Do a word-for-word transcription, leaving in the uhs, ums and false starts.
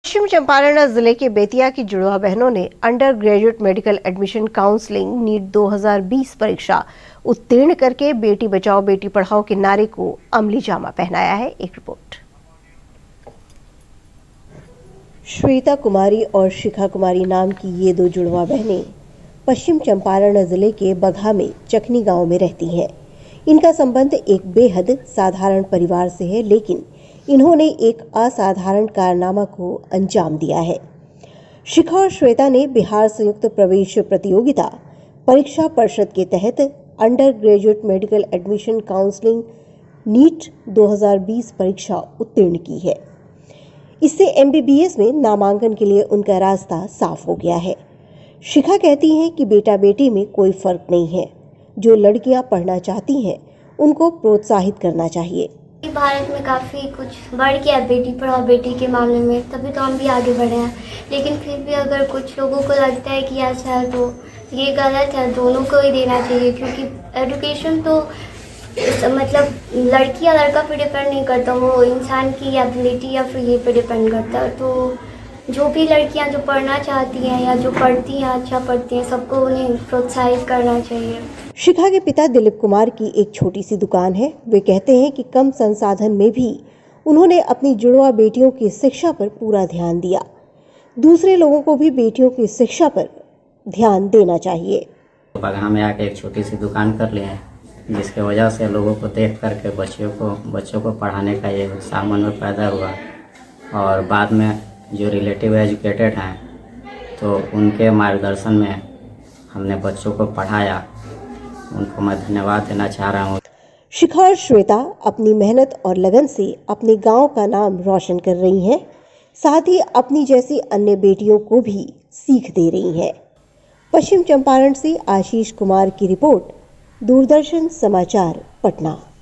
पश्चिम चंपारण जिले के बेतिया की जुड़वा बहनों ने undergraduate medical admission counselling NEET दो हज़ार बीस परीक्षा उत्तीर्ण करके बेटी बचाओ बेटी पढ़ाओ के नारे को अमली जामा पहनाया है। एक रिपोर्ट। श्वेता कुमारी और शिखा कुमारी नाम की ये दो जुड़वा बहनें पश्चिम चंपारण जिले के बगहा में चकनी गांव में रहती हैं। इनका संबंध एक बेहद साधारण परिवार से है, लेकिन इन्होंने एक असाधारण कारनामा को अंजाम दिया है। शिखा और श्वेता ने बिहार संयुक्त प्रवेश प्रतियोगिता परीक्षा परिषद के तहत undergraduate medical admission counselling NEET दो हज़ार बीस परीक्षा उत्तीर्ण की है। इससे एमबीबीएस में नामांकन के लिए उनका रास्ता साफ हो गया है। शिखा कहती हैं कि बेटा बेटी में कोई फर्क नहीं है, जो लड़कियां पढ़ना चाहती हैं उनको प्रोत्साहित करना चाहिए। भारत में काफ़ी कुछ बढ़ गया है बेटी पढ़ाओ बेटी के मामले में, तभी तो हम भी आगे बढ़े हैं। लेकिन फिर भी अगर कुछ लोगों को लगता है कि ऐसा है तो ये गलत है, दोनों को ही देना चाहिए, क्योंकि एजुकेशन तो मतलब लड़की या लड़का पे डिपेंड नहीं करता, वो इंसान की एबिलिटी या फिर ये पे डिपेंड करता है। तो जो भी लड़कियां जो पढ़ना चाहती हैं या जो पढ़ती हैं, अच्छा पढ़ती हैं, सबको उन्हें प्रोत्साहित करना चाहिए। शिखा के पिता दिलीप कुमार की एक छोटी सी दुकान है। वे कहते हैं कि कम संसाधन में भी उन्होंने अपनी जुड़वा बेटियों की शिक्षा पर पूरा ध्यान दिया। दूसरे लोगों को भी बेटियों की शिक्षा पर ध्यान देना चाहिए। बगहा में आके एक छोटी सी दुकान कर लिए हैं, जिसके वजह से लोगों को देख करके बच्चों को बच्चों को पढ़ाने का ये उत्साह मन में पैदा हुआ। और बाद में जो रिलेटिव एजुकेटेड हैं तो उनके मार्गदर्शन में हमने बच्चों को पढ़ाया, उनको मैं धन्यवाद देना चाह रहा हूँ। शिखा और श्वेता अपनी मेहनत और लगन से अपने गांव का नाम रोशन कर रही हैं, साथ ही अपनी जैसी अन्य बेटियों को भी सीख दे रही हैं। पश्चिम चंपारण से आशीष कुमार की रिपोर्ट, दूरदर्शन समाचार, पटना।